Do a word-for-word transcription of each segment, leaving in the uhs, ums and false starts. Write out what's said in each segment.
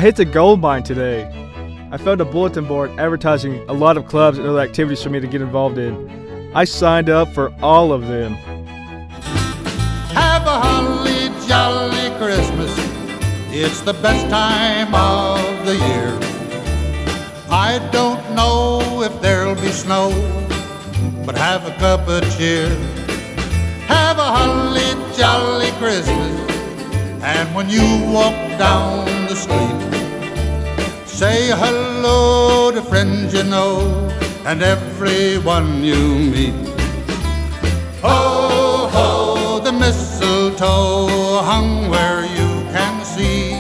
hit the gold mine today. I found a bulletin board advertising a lot of clubs and other activities for me to get involved in. I signed up for all of them. Have a holly jolly Christmas. It's the best time of the year. I don't know if there'll be snow, but have a cup of cheer. Have a holly jolly Christmas. And when you walk down the street, say hello to friends you know and everyone you meet. Ho, ho, the mistletoe hung where you can see.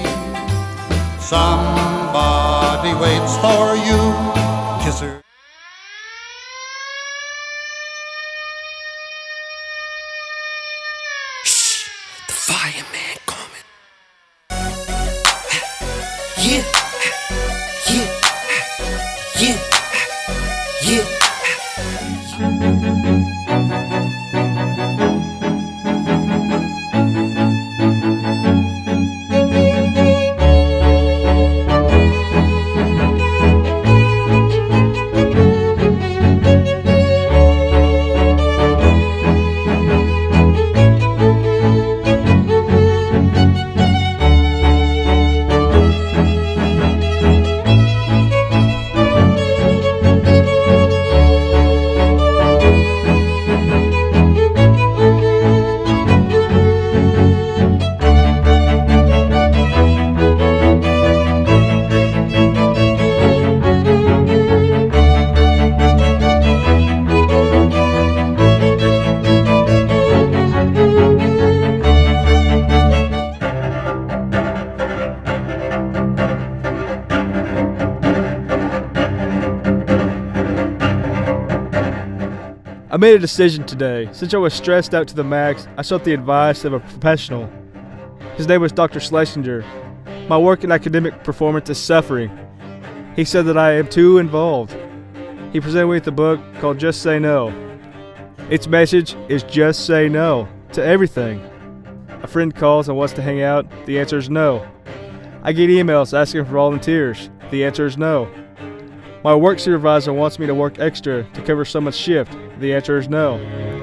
Somebody waits for you. Kiss her. Shh, the fireman coming. Yeah, yeah, yeah, yeah. I made a decision today. Since I was stressed out to the max, I sought the advice of a professional. His name was Doctor Schlesinger. My work and academic performance is suffering. He said that I am too involved. He presented me with a book called Just Say No. Its message is just say no to everything. A friend calls and wants to hang out, the answer is no. I get emails asking for volunteers, the answer is no. My work supervisor wants me to work extra to cover someone's shift. The answer is no.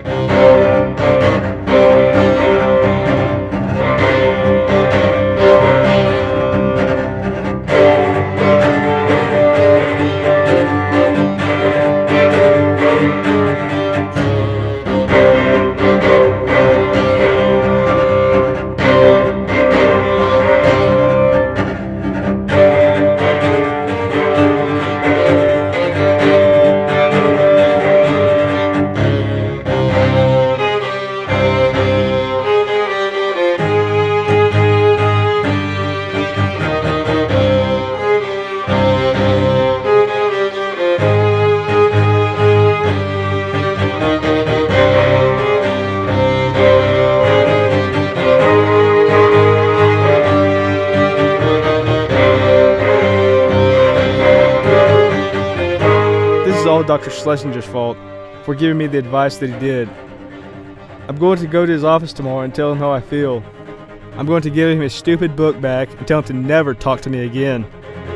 This is all Doctor Schlesinger's fault for giving me the advice that he did. I'm going to go to his office tomorrow and tell him how I feel. I'm going to give him his stupid book back and tell him to never talk to me again.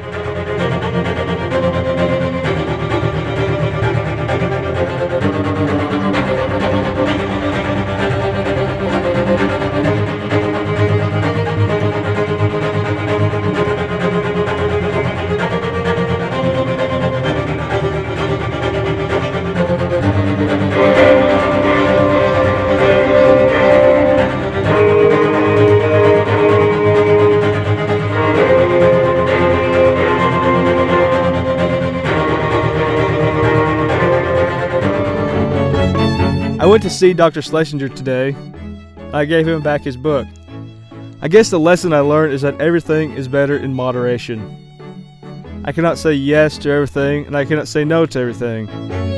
I went to see Doctor Schlesinger today. I gave him back his book. I guess the lesson I learned is that everything is better in moderation. I cannot say yes to everything, and I cannot say no to everything.